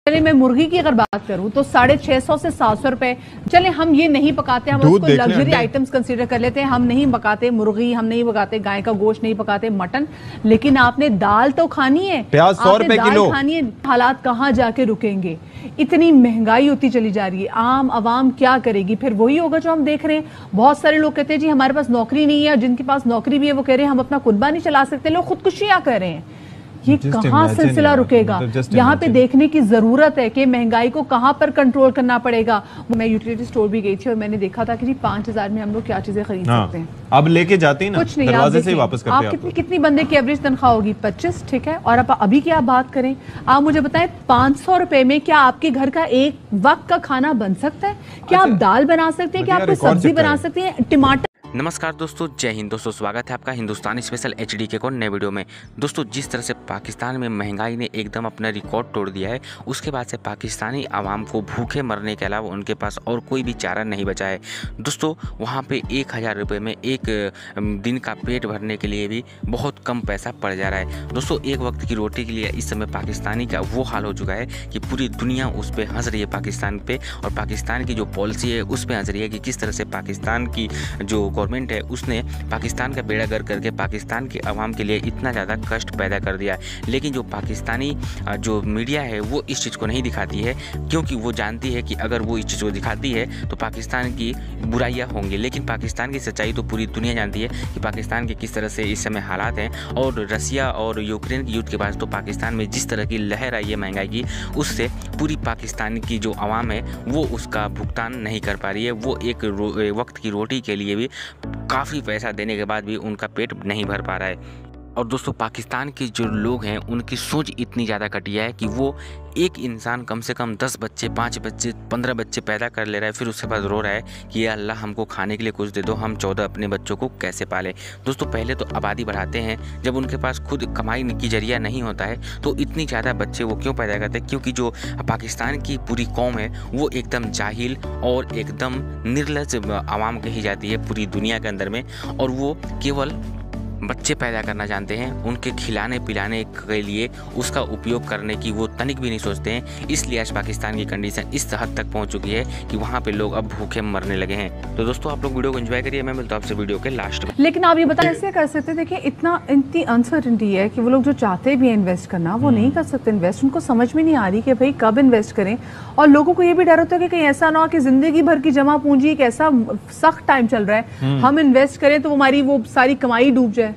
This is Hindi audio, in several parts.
चले मैं मुर्गी की अगर बात करूं तो 650 से 700 रुपए। चले हम ये नहीं पकाते, हम उसको लग्जरी आइटम्स कंसीडर कर लेते हैं। हम नहीं पकाते मुर्गी, हम नहीं पकाते गाय का गोश्त, नहीं पकाते मटन, लेकिन आपने दाल तो खानी है, प्याज 100 रुपए किलो खानी है। हालात कहाँ जाके रुकेंगे? इतनी महंगाई होती चली जा रही है, आम आवाम क्या करेगी? फिर वही होगा जो हम देख रहे हैं। बहुत सारे लोग कहते हैं जी हमारे पास नौकरी नहीं है, जिनके पास नौकरी भी है वो कह रहे हैं हम अपना कुनबा नहीं चला सकते। लोग खुदकुशियां कर रहे हैं। ये कहाँ सिलसिला रुकेगा? यहाँ पे देखने की जरूरत है कि महंगाई को कहाँ पर कंट्रोल करना पड़ेगा। मैं यूटिलिटी स्टोर भी गई थी और मैंने देखा था कि जी 5000 में हम लोग क्या चीजें खरीद सकते हैं। अब लेके जाते हैं ना, कुछ नहीं, दरवाजे से ही वापस करते हैं। आप कितनी बंदे की एवरेज तनख्वाह होगी? 25, ठीक है। और आप अभी की आप बात करें, आप मुझे बताएं 500 रुपए में क्या आपके घर का एक वक्त का खाना बन सकता है? क्या आप दाल बना सकते हैं? क्या आप सब्जी बना सकते हैं? टमाटर। नमस्कार दोस्तों, जय हिंद दोस्तों, स्वागत है आपका हिंदुस्तानी स्पेशल एचडी को नए वीडियो में। दोस्तों, जिस तरह से पाकिस्तान में महंगाई ने एकदम अपना रिकॉर्ड तोड़ दिया है, उसके बाद से पाकिस्तानी आवाम को भूखे मरने के अलावा उनके पास और कोई भी चारा नहीं बचा है। दोस्तों, वहाँ पे 1000 रुपये में एक दिन का पेट भरने के लिए भी बहुत कम पैसा पड़ जा रहा है। दोस्तों, एक वक्त की रोटी के लिए इस समय पाकिस्तानी का वो हाल हो चुका है कि पूरी दुनिया उस पर हंस रही है, पाकिस्तान पे, और पाकिस्तान की जो पॉलिसी है उस पर हंस रही है कि किस तरह से पाकिस्तान की जो गवर्नमेंट है उसने पाकिस्तान का बेड़ा गर्क करके पाकिस्तान के अवाम के लिए इतना ज़्यादा कष्ट पैदा कर दिया है। लेकिन जो पाकिस्तानी जो मीडिया है वो इस चीज़ को नहीं दिखाती है, क्योंकि वो जानती है कि अगर वो इस चीज़ को दिखाती है तो पाकिस्तान की बुराइयां होंगी। लेकिन पाकिस्तान की सच्चाई तो पूरी दुनिया जानती है कि पाकिस्तान के किस तरह से इस समय हालात हैं। और रसिया और यूक्रेन की युद्ध के बाद तो पाकिस्तान में जिस तरह की लहर आई है महंगाई की, उससे पूरी पाकिस्तान की जो आवाम है वो उसका भुगतान नहीं कर पा रही है। वो एक वक्त की रोटी के लिए भी काफ़ी पैसा देने के बाद भी उनका पेट नहीं भर पा रहा है। और दोस्तों, पाकिस्तान के जो लोग हैं उनकी सोच इतनी ज़्यादा घटिया है कि वो एक इंसान कम से कम 10 बच्चे, 5 बच्चे, 15 बच्चे पैदा कर ले रहा है, फिर उसके बाद रो रहा है कि या अल्लाह हमको खाने के लिए कुछ दे दो, हम 14 अपने बच्चों को कैसे पालें। दोस्तों, पहले तो आबादी बढ़ाते हैं, जब उनके पास खुद कमाई की जरिया नहीं होता है तो इतनी ज़्यादा बच्चे वो क्यों पैदा करते हैं? क्योंकि जो पाकिस्तान की पूरी कौम है वो एकदम जाहिल और एकदम निर्लज आवाम कही जाती है पूरी दुनिया के अंदर में, और वो केवल बच्चे पैदा करना जानते हैं। उनके खिलाने पिलाने के लिए उसका उपयोग करने की वो तनिक भी नहीं सोचते हैं। इसलिए आज पाकिस्तान की कंडीशन इस हद तक पहुंच चुकी है कि वहां पे लोग अब भूखे मरने लगे हैं। तो दोस्तों, आप लोग वीडियो को एंजॉय करिए, मैं मिलता हूं आपसे वीडियो के लास्ट में। लेकिन आप ये बताएं कैसे कर सकते? देखिए इतनी अनसर्टेनिटी है कि वो लोग जो चाहते भी हैं इन्वेस्ट करना वो नहीं कर सकते इन्वेस्ट। उनको समझ में नहीं आ रही कि भाई कब इन्वेस्ट करें। और लोगों को ये भी डर होता है कि कहीं ऐसा ना हो कि जिंदगी भर की जमा पूंजी एक ऐसा सख्त टाइम चल रहा है, हम इन्वेस्ट करें तो हमारी वो सारी कमाई डूब जाए।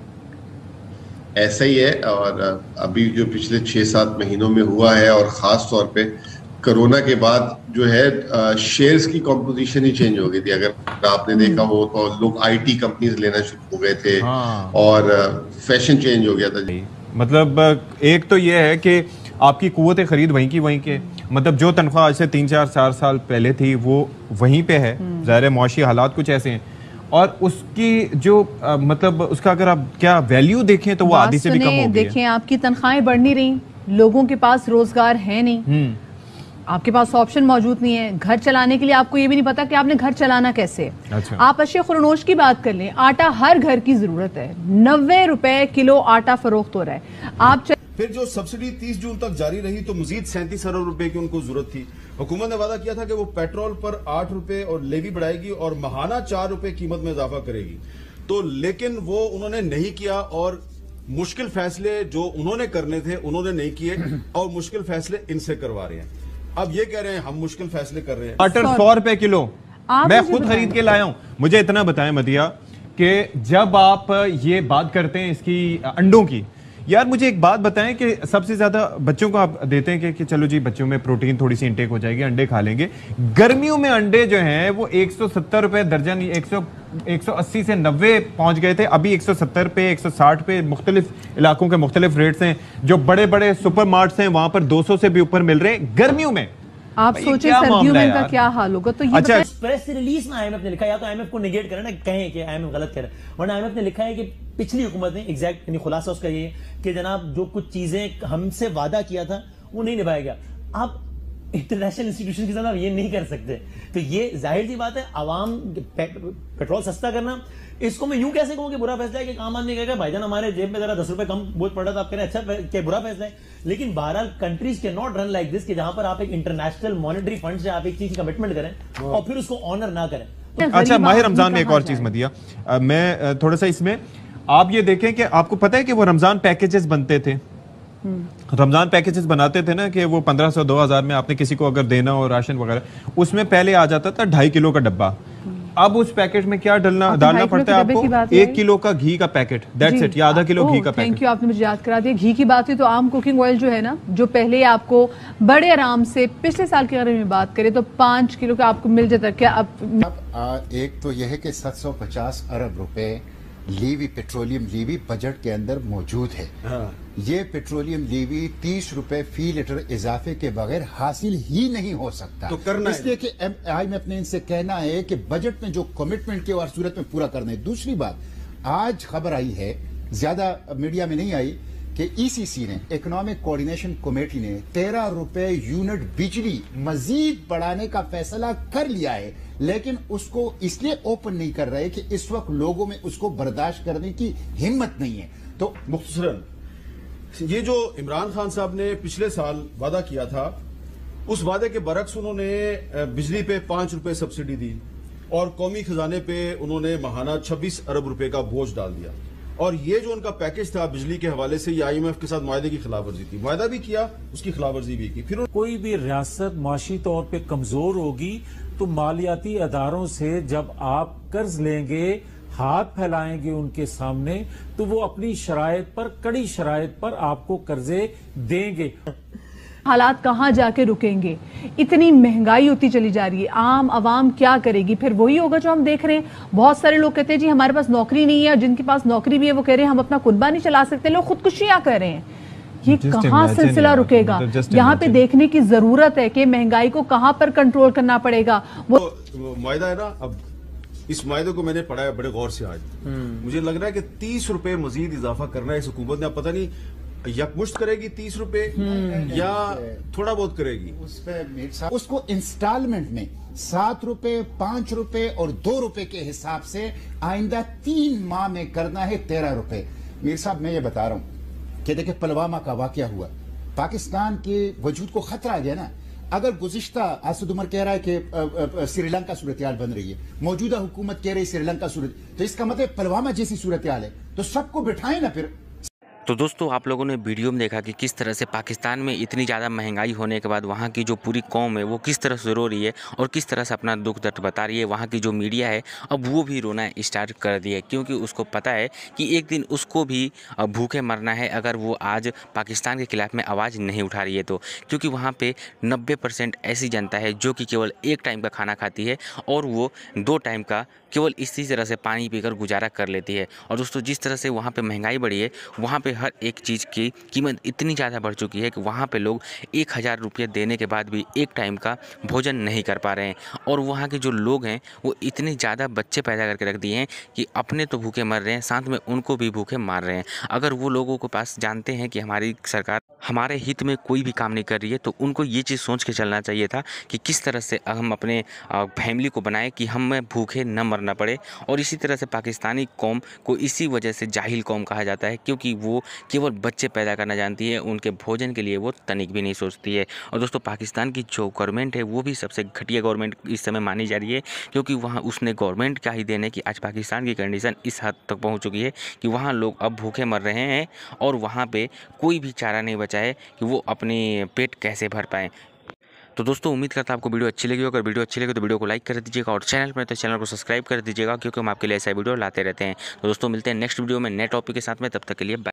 ऐसा ही है। और अभी जो पिछले 6-7 महीनों में हुआ है, और ख़ास तौर पे कोरोना के बाद जो है शेयर्स की कॉम्पोजिशन ही चेंज हो गई थी। अगर आपने देखा हो तो लोग आईटी कंपनीज लेना शुरू हो गए थे। और फैशन चेंज हो गया था। मतलब एक तो ये है कि आपकी कुव्वत खरीद वहीं की वहीं के, मतलब जो तनख्वाह आज से 3-4 साल पहले थी वो वहीं पे है। ज़ाहिर मुआशी हालात कुछ ऐसे हैं, और उसकी जो मतलब उसका अगर आप क्या वैल्यू देखें तो वो आधी से भी कम हो गई है। देखें, आपकी तनख्वाहें बढ़ नहीं रही, लोगों के पास रोजगार है नहीं, आपके पास ऑप्शन मौजूद नहीं है। घर चलाने के लिए आपको ये भी नहीं पता कि आपने घर चलाना कैसे। अच्छा। आप अशिया खुरनोश की बात कर लें, आटा हर घर की जरूरत है, 90 रुपए किलो आटा फरोख्त हो रहा है। आप फिर जो सब्सिडी 30 जून तक जारी रही तो मजीद 37 अरब रुपए की उनको जरूरत थी। हुकूमत ने वादा किया था कि वो पेट्रोल पर 8 रुपए और लेवी बढ़ाएगी और महाना 4 रुपए कीमत में इजाफा करेगी। तो लेकिन वो उन्होंने नहीं किया, और मुश्किल फैसले जो उन्होंने करने थे उन्होंने नहीं किए, और मुश्किल फैसले इनसे करवा रहे हैं। अब ये कह रहे हैं हम मुश्किल फैसले कर रहे हैं। मटर 100 रुपए किलो मैं खुद खरीद के लाया हूं। मुझे इतना बताएं मदिया कि जब आप ये बात करते हैं इसकी अंडों की, यार मुझे एक बात बताएं कि सबसे ज्यादा बच्चों को आप देते हैं कि चलो जी बच्चों में प्रोटीन थोड़ी सी इंटेक हो जाएगी, अंडे खा लेंगे। गर्मियों में अंडे जो हैं वो 170 रुपए दर्जन, 180 से 90 पहुंच गए थे। अभी 170 पे, 160 पे मुख्तलिफ इलाकों के मुख्तलिफ रेट्स हैं। जो बड़े बड़े सुपर मार्ट्स हैं वहां पर 200 से भी ऊपर मिल रहे हैं गर्मियों में। आप सोचें सर्दियों में इनका क्या हाल होगा। तो ये अच्छा, प्रेस रिलीज में आईएमएफ ने लिखा, या तो आईएमएफ को निगेट करें ना, कहें कि आईएमएफ गलत कह रहा है, वरना आईएमएफ ने लिखा है कि पिछली हुकूमत ने एग्जैक्ट यानी खुलासा उसका ये कि जनाब जो कुछ चीजें हमसे वादा किया था वो नहीं निभाया गया। आप इंटरनेशनल इंस्टीट्यूशन के साथ आप ये नहीं कर सकते। तो ये जाहिर सी बात है, आवाम पेट्रोल सस्ता करना, इसको मैं यूं कैसे कहूं कि बुरा फैसला है, कि आम आदमी कहेगा भाईजान हमारे जेब में जरा 10 रुपए कम बोझ पड़ रहा था, आप कह रहे हैं अच्छा क्या बुरा फैसला है। लेकिन बहरहाल कंट्रीज के नॉट रन लाइक दिस, कि जहां पर आप एक इंटरनेशनल मॉनेटरी फंड से आप एक चीज की कमिटमेंट करें और फिर उसको ऑनर ना करें। अच्छा, माह रमजान में एक और चीज मदिया, मैं थोड़ा सा इसमें आप ये देखें कि आपको पता है कि वो रमजान पैकेजेस बनते थे, रमजान पैकेजेस बनाते थे ना, कि वो 1500-2000 में आपने किसी को अगर देना हो राशन वगैरह, उसमें पहले आ जाता था 2.5 किलो का डब्बा। अब उस पैकेट में क्या डालना पड़ता है आपको? 1 किलो का घी का पैकेट, दैट्स इट, या आधा किलो घी का पैकेट। थैंक यू, आपने मुझे याद करा दिया। घी की बात हुई तो आम कुकिंग ऑयल जो है ना, जो पहले आपको बड़े आराम से पिछले साल के बारे में बात करें तो 5 किलो का आपको मिल जाता। क्या अब एक तो यह है कि 750 अरब रुपए लीवी, पेट्रोलियम लीवी बजट के अंदर मौजूद है। ये पेट्रोलियम लीवी 30 रुपए फी लीटर इजाफे के बगैर हासिल ही नहीं हो सकता। तो करना इसलिए कि IMF ने इनसे कहना है कि बजट में जो कमिटमेंट के और सूरत में पूरा करना है। दूसरी बात, आज खबर आई है, ज्यादा मीडिया में नहीं आई, कि ECC ने, इकोनॉमिक कोऑर्डिनेशन कमेटी ने 13 रुपए यूनिट बिजली मजीद बढ़ाने का फैसला कर लिया है, लेकिन उसको इसलिए ओपन नहीं कर रहे कि इस वक्त लोगों में उसको बर्दाश्त करने की हिम्मत नहीं है। तो मुख्तसरन ये जो इमरान खान साहब ने पिछले साल वादा किया था, उस वादे के बरक्स उन्होंने बिजली पे 5 रुपए सब्सिडी दी और कौमी खजाने पे उन्होंने माहाना 26 अरब रुपए का बोझ डाल दिया। और ये जो उनका पैकेज था बिजली के हवाले से, ये IMF के साथ मुआहदे की खिलाफवर्जी थी। मुआहदा भी किया, उसकी खिलाफवर्जी भी की। फिर कोई भी रियासत माशी तौर पे कमजोर होगी तो मालियाती अदारों से जब आप कर्ज लेंगे, हाथ फैलाएंगे उनके सामने, तो वो अपनी शराइत पर, कड़ी शराइत पर आपको कर्जे देंगे। हालात कहाँ जाके रुकेंगे? इतनी महंगाई होती चली जा रही है, आम आवाम क्या करेगी? फिर वही होगा जो हम देख रहे हैं। बहुत सारे लोग कहते हैं जी हमारे पास नौकरी नहीं है, जिनके पास नौकरी भी है वो कह रहे हैं हम अपना कुनबा नहीं चला सकते, लोग खुदकुशियां कर रहे हैं। ये कहाँ सिलसिला रुकेगा? यहाँ पे देखने की जरूरत है कि महंगाई को कहाँ पर कंट्रोल करना पड़ेगा। वो मुआहदा है ना, अब इस मुआहदे को मैंने पढ़ा है बड़े गौर से आज। मुझे लग रहा है कि 30 रुपए मजीद इजाफा करना है इस हुकूमत ने। पता नहीं यकमुश्त करेगी 30 रुपए या थोड़ा बहुत करेगी। उसको इंस्टॉलमेंट में 7 रुपए, 5 रुपए और 2 रुपए के हिसाब से आइंदा 3 माह में करना है 13 रुपए। मीर साहब, मैं ये बता रहा हूं कि देखिए पुलवामा का वाकया हुआ, पाकिस्तान के वजूद को खतरा आ गया ना। अगर गुज़िश्ता आसद उमर कह रहा है कि श्रीलंका सूरत हाल बन रही है, मौजूदा हुकूमत कह रही है श्रीलंका सूरत, तो इसका मतलब पुलवामा जैसी सूरत हाल है, तो सबको बिठाएं ना फिर। तो दोस्तों, आप लोगों ने वीडियो में देखा कि किस तरह से पाकिस्तान में इतनी ज़्यादा महंगाई होने के बाद वहाँ की जो पूरी कौम है वो किस तरह से रो रही है और किस तरह से अपना दुख दर्द बता रही है। वहाँ की जो मीडिया है अब वो भी रोना स्टार्ट कर दिया है, क्योंकि उसको पता है कि एक दिन उसको भी भूखे मरना है अगर वो आज पाकिस्तान के खिलाफ में आवाज़ नहीं उठा रही है तो। क्योंकि वहाँ पर 90% ऐसी जनता है जो कि केवल एक टाइम का खाना खाती है और वो 2 टाइम का केवल इसी तरह से पानी पीकर गुजारा कर लेती है। और दोस्तों, जिस तरह से वहाँ पे महंगाई बढ़ी है, वहाँ पे हर एक चीज़ की कीमत इतनी ज़्यादा बढ़ चुकी है कि वहाँ पे लोग 1000 रुपये देने के बाद भी एक टाइम का भोजन नहीं कर पा रहे हैं। और वहाँ के जो लोग हैं वो इतने ज़्यादा बच्चे पैदा करके रख दिए हैं कि अपने तो भूखे मर रहे हैं, साथ में उनको भी भूखे मार रहे हैं। अगर वो लोगों के पास जानते हैं कि हमारी सरकार हमारे हित में कोई भी काम नहीं कर रही है, तो उनको ये चीज़ सोच के चलना चाहिए था कि किस तरह से हम अपने फैमिली को बनाएं कि हमें भूखे न मरना पड़े। और इसी तरह से पाकिस्तानी कौम को इसी वजह से जाहिल कौम कहा जाता है, क्योंकि वो केवल बच्चे पैदा करना जानती है, उनके भोजन के लिए वो तनिक भी नहीं सोचती है। और दोस्तों, पाकिस्तान की जो गवर्नमेंट है वो भी सबसे घटिया गवर्नमेंट इस समय मानी जा रही है, क्योंकि वहाँ उसने गवर्नमेंट क्या ही देने की आज पाकिस्तान की कंडीशन इस हद तक पहुँच चुकी है कि वहाँ लोग अब भूखे मर रहे हैं और वहाँ पर कोई भी चारा नहीं बचा है कि वो अपने पेट कैसे भर पाएँ। तो दोस्तों, उम्मीद करता हूं आपको वीडियो अच्छी लगी। अगर वीडियो अच्छी लगे तो वीडियो को लाइक कर दीजिएगा और चैनल पर तो चैनल को सब्सक्राइब कर दीजिएगा, क्योंकि हम आपके लिए ऐसा वीडियो लाते रहते हैं। तो दोस्तों, मिलते हैं नेक्स्ट वीडियो में नए टॉपिक के साथ में, तब तक के लिए बाय।